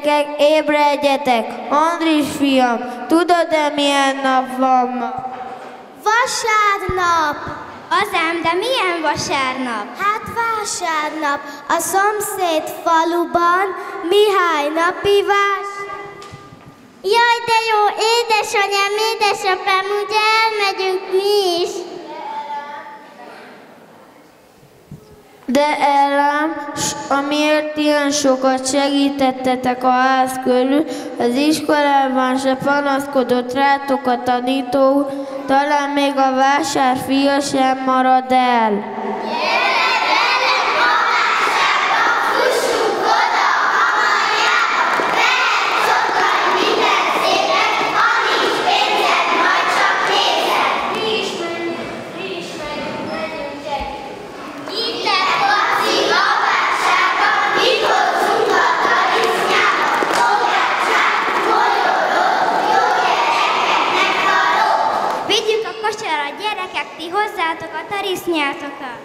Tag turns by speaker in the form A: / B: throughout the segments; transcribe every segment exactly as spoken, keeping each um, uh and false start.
A: Gyerekek, ébredjetek! Andris fiam, tudod-e milyen nap van ma?
B: Vasárnap!
C: Azám, de milyen vasárnap?
B: Hát vásárnap. A szomszéd faluban Mihály napi vás.
C: Jaj, de jó, édesanyám, édesapám, ugye elmegyünk mi is?
A: De Ellám, amiért ilyen sokat segítettetek a ház körül, az iskolában se panaszkodott rátok a tanító, talán még a vásárfia sem marad el.
C: Ti hozzátok a tarisznyátokat.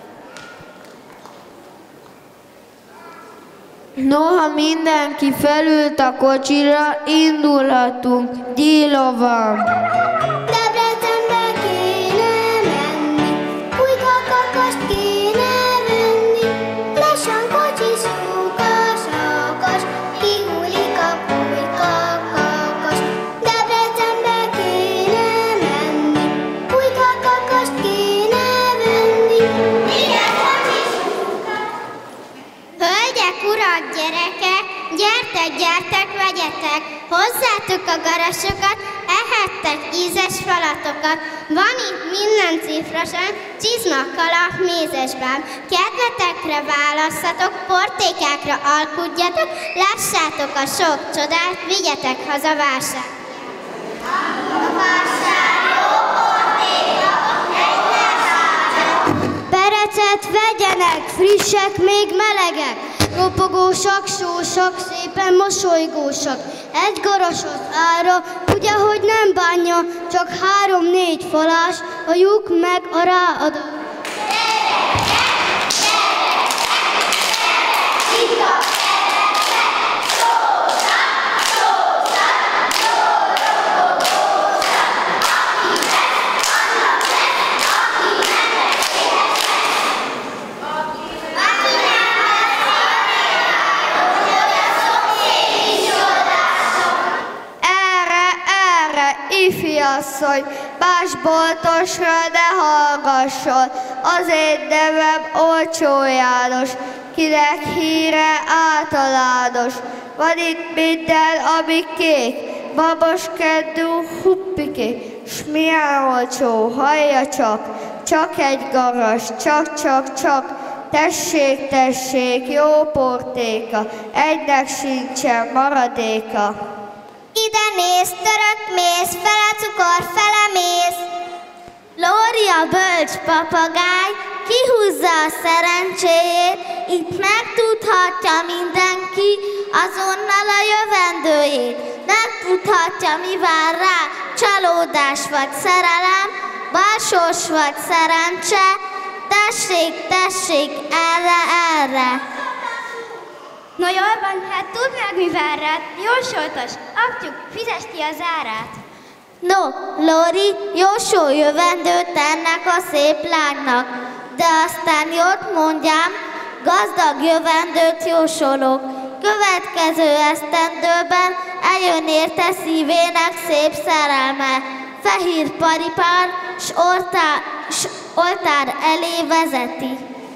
A: Noha mindenki felült a kocsira, indulhatunk. Gyílovan!
B: Debrecenbe kéne menni, pulykakat kéne venni, lassan kocsiszunk a sakas, kihullik a pulykakakas. Debrecenbe kéne menni, pulykakat kéne venni, igen, kocsiszunk a...
C: Hölgyek, urak, gyerekek, gyertek, gyertek, vegyetek, hozzátok a garasokat, ehettek ízes falatokat. Van itt minden cifrasan, csizma, kalap, mézesben. Kedvetekre válasszatok, portékákra alkudjatok, lássátok a sok csodát, vigyetek haza vásár. A vásár jó portéka, egy lesállja.
B: Perecet vegyenek, frissek, még melegek, ropogósak, sósak, szépen mosolygósak. Egy garasot ára, ugye, hogy nem bánja, csak három-négy falás, a lyuk meg a ráadó.
A: Asszony, más boltosra ne hallgasson, azért nevem Olcsó János, kinek híre általános. Van itt minden, ami kék, babos kedú, huppikék, s milyen olcsó, hallja csak, csak egy garas, csak-csak-csak, tessék, tessék, jó portéka, egynek sincsen maradéka.
C: Ide mész, török mész, fele cukor, fele mész.
B: Lóri a bölcs papagáj, kihúzza a szerencséjét, itt megtudhatja mindenki azonnal a jövendőjét. Megtudhatja, mi vár rá, csalódás vagy szerelem, balsors vagy szerencse, tessék, tessék, erre, erre.
C: No jól van, hát tudd meg, mi vár rád, jósoltos, apjuk, fizesd ki az árát.
B: No, Lóri, jósol jövendőt ennek a szép lánynak, de aztán jót mondjám, gazdag jövendőt jósolok. Következő esztendőben eljön érte szívének szép szerelme, fehér paripár, s oltár, s oltár elé vezeti.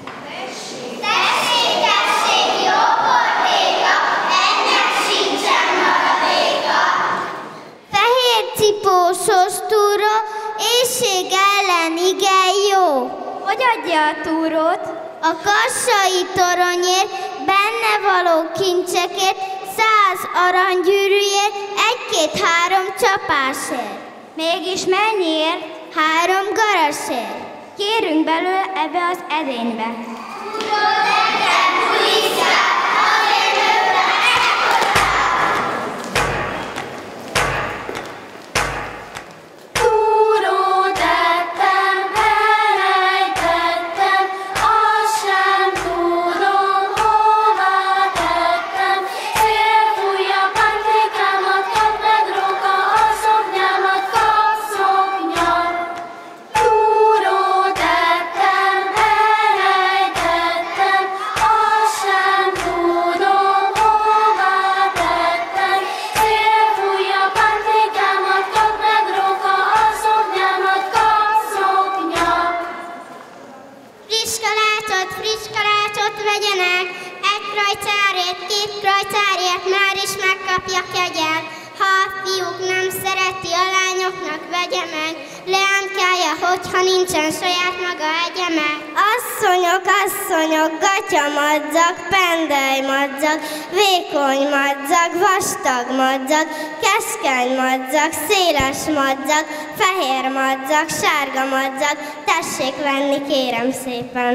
C: Tessék, tessék, jó portéka, ennek sincsen maradéka.
B: Fehér cipósos túró, éhség ellen igen jó.
C: Hogy adja a túrót?
B: A kassai toronyért, benne való kincsekért, száz aranygyűrűért, egy-két-három csapásért.
C: Mégis mennyiért?
B: Három garasért.
C: Kérünk belőle ebbe az edénybe.
B: Tudod, engem kulisszát, azért nőttem
D: Túrót ettem, elejtettem, azt sem tudom, hová tettem. Szél fúj
B: csak vegye meg, leánykálja, hogyha nincsen saját maga egye meg. Asszonyok, asszonyok, gatya madzag, pendely madzag, vékony madzag, vastag madzag, keskeny madzag, széles madzag, fehér madzag, sárga madzag, tessék venni, kérem szépen.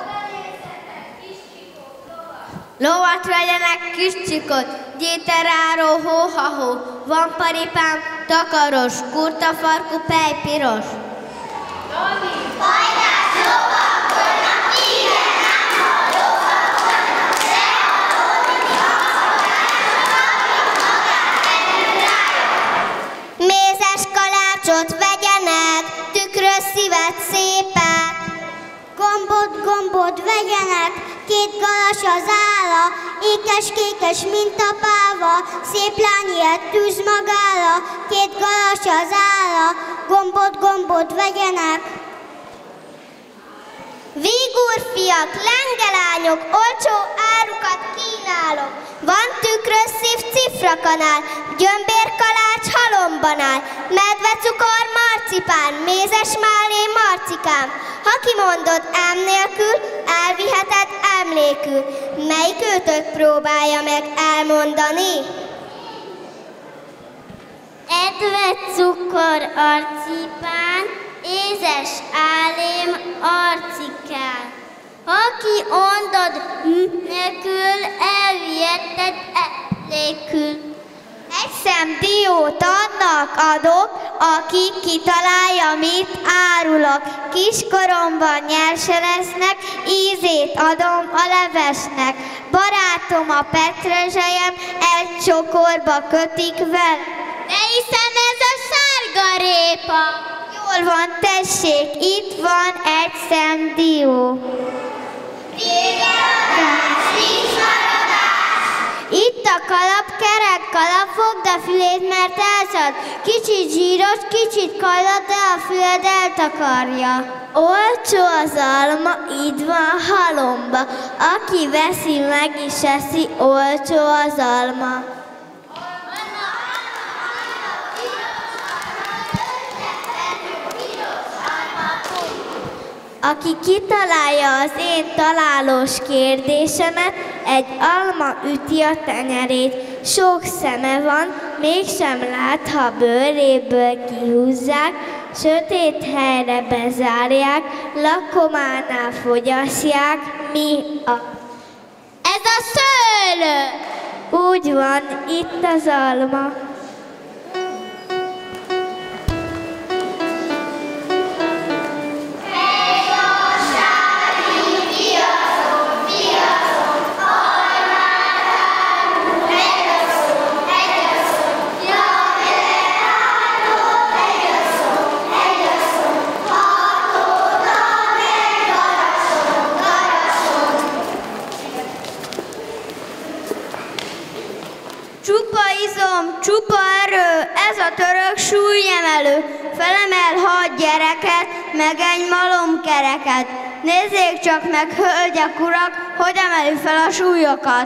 A: Lovat vegyenek, kis csikot, gyéteráró, hó-ha-hó, van paripám, takaros, kurtafarkú, pejpiros.
D: Tomi, fajtás lovak vannak, igen, nem hallok, vannak, de hallod, mi hallgatásra kapja magát, együtt rájön.
B: Mézes kalácsot vegyenek, tükrös szívet szépet. Gombot, gombot vegyenek, két galas az álla, ékes-kékes, mint a páva, szép lány ilyet tűz magára, két galas az álla, gombot, gombot vegyenek. Vígúrfiak, lengelányok, olcsó árukat kínálok. Van tükrös szív, cifrakanál, gyömbérkalács halombanál, medvecukor, marcipán, mézes málé, marcikám. Ha kimondod ám nélkül, elviheted emlékül. Melyik őtök próbálja meg elmondani? Edved cukor arcipán, ézes álém arcikán. Ha kimondod nélkül, elviheted emlékül. Egy szem diót annak adok, aki kitalálja, mit árulok. Kiskoromban nyerse lesznek, ízét adom a levesnek. Barátom a petrezselyem, egy csokorba kötik vel. De hiszen ez a sárga répa. Jól van, tessék, itt van egy szem dió. Itt a kalap, kerek kalap, fogd a fülét, mert elszad. Kicsit zsíros, kicsit kallat, de a füled eltakarja. Olcsó az alma, így van halomba. Aki veszi, meg is eszi, olcsó az alma. Aki kitalálja az én találós kérdésemet, egy alma üti a tenyerét. Sok szeme van, mégsem lát, ha bőréből kihúzzák, sötét helyre bezárják, lakománál fogyasztják, mi a... Ez a szőlő! Úgy van, itt az alma.
A: Csupa erő, ez a török súlyemelő, felemel hat gyereket, meg egy malomkereket. Nézzék csak meg, hölgyek, urak, hogy emeli fel a súlyokat.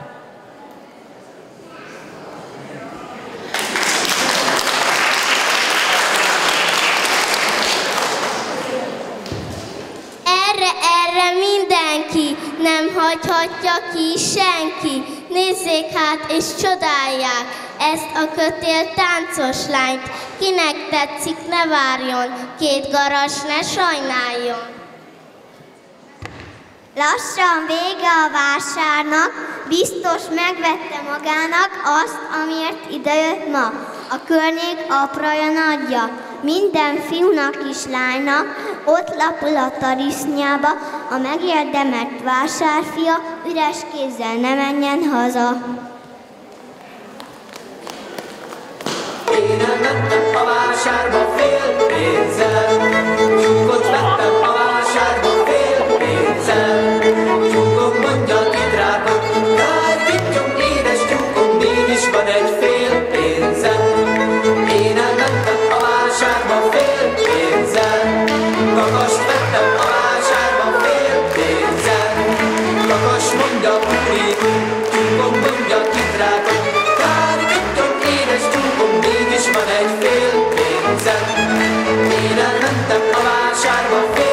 B: Erre, erre mindenki, nem hagyhatja ki senki. Nézzék hát és csodálják ezt a kötél táncos lányt. Kinek tetszik, ne várjon, két garas ne sajnáljon. Lassan vége a vásárnak, biztos megvette magának azt, amiért idejött ma. A környék apraja nagyja, minden fiúnak és lánynak ott lapul a tarisznyába, a megérdemelt vásárfia üres kézzel ne menjen haza.
E: Én elmentem a vásárba fél pénzzel, tyúkot vettem a vásárba fél pénzzel. Tyúkom mondja ki drága, kár vittyom, édes tyúkom, mégis van egy fél pénzzel. Én elmentem a vásárba fél pénzzel, kakast vettem a vásárba fél pénzzel. Kakas mondja, úri, tyúkom mondja, pénzem. Én elmentem a vásárba fél